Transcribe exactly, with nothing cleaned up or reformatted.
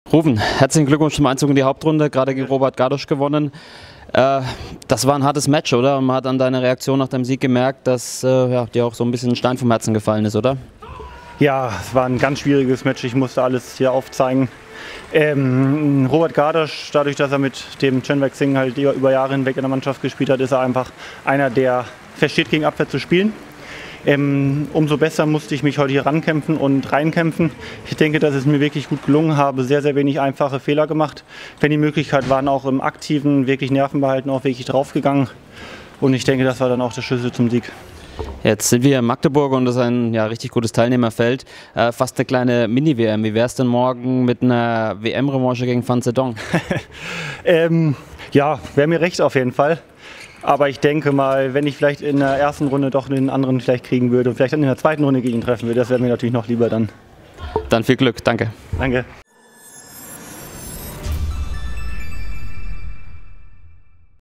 Rufen, herzlichen Glückwunsch zum Einzug in die Hauptrunde, gerade gegen Robert Gardosch gewonnen. Äh, das war ein hartes Match, oder? Man hat an deiner Reaktion nach deinem Sieg gemerkt, dass äh, ja, dir auch so ein bisschen ein Stein vom Herzen gefallen ist, oder? Ja, es war ein ganz schwieriges Match, ich musste alles hier aufzeigen. Ähm, Robert Gardosch, dadurch, dass er mit dem Chenwek Singh halt über Jahre hinweg in der Mannschaft gespielt hat, ist er einfach einer, der versteht, gegen Abwehr zu spielen. Ähm, umso besser musste ich mich heute hier rankämpfen und reinkämpfen. Ich denke, dass es mir wirklich gut gelungen habe, sehr, sehr wenig einfache Fehler gemacht. Wenn die Möglichkeit waren, auch im aktiven, wirklich Nerven behalten, auch wirklich draufgegangen. Und ich denke, das war dann auch der Schlüssel zum Sieg. Jetzt sind wir in Magdeburg und das ist ein ja, richtig gutes Teilnehmerfeld. Äh, fast eine kleine Mini-W M. Wie wäre es denn morgen mit einer W M-Revanche gegen Van Zedong? ähm, ja, wäre mir recht auf jeden Fall. Aber ich denke mal, wenn ich vielleicht in der ersten Runde doch den anderen vielleicht kriegen würde und vielleicht dann in der zweiten Runde gegen ihn treffen würde, das wäre mir natürlich noch lieber dann. Dann viel Glück, danke. Danke.